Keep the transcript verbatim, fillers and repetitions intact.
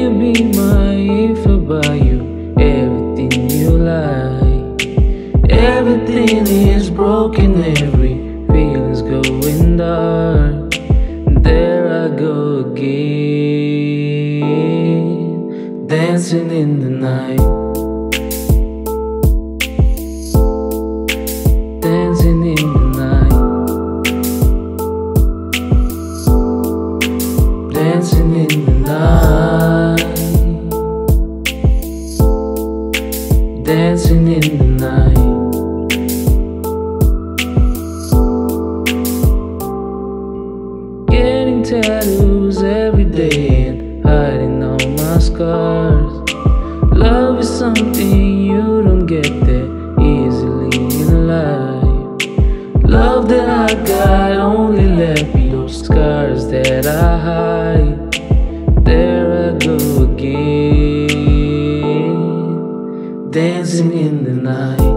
you be mine if I buy you everything you like? Everything is broken, every feeling's going dark. There I go again, dancing in the night. Dancing in the night. Dancing in the night. Dancing in the night. Getting tattoos every day and hiding all my scars. Love is something you don't get that easily in life. Love that I got only left me those scars that I hide. There I go again, dancing in the night.